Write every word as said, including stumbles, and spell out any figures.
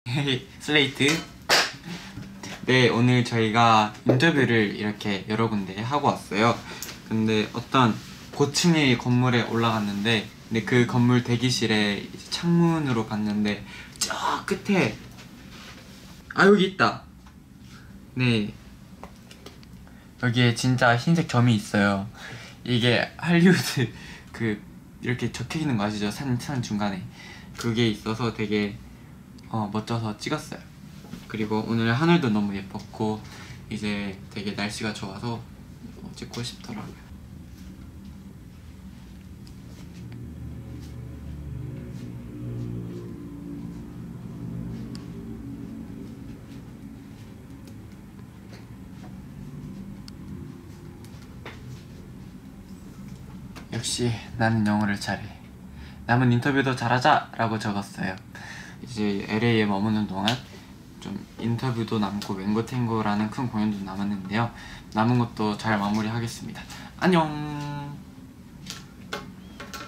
슬레이트. 네, 오늘 저희가 인터뷰를 이렇게 여러 군데 하고 왔어요. 근데 어떤 고층의 건물에 올라갔는데, 근데 그 건물 대기실에 이제 창문으로 봤는데 저 끝에, 아 여기 있다. 네, 여기에 진짜 흰색 점이 있어요. 이게 할리우드 그 이렇게 적혀 있는 거 아시죠? 산, 산 중간에 그게 있어서 되게 어, 멋져서 찍었어요. 그리고 오늘 하늘도 너무 예뻤고 이제 되게 날씨가 좋아서 어, 찍고 싶더라고요. 역시 나는 영어를 잘해. 남은 인터뷰도 잘하자 라고 적었어요. 이제 엘에이에 머무는 동안 좀 인터뷰도 남고 맹고탱고라는 큰 공연도 남았는데요, 남은 것도 잘 마무리하겠습니다. 안녕.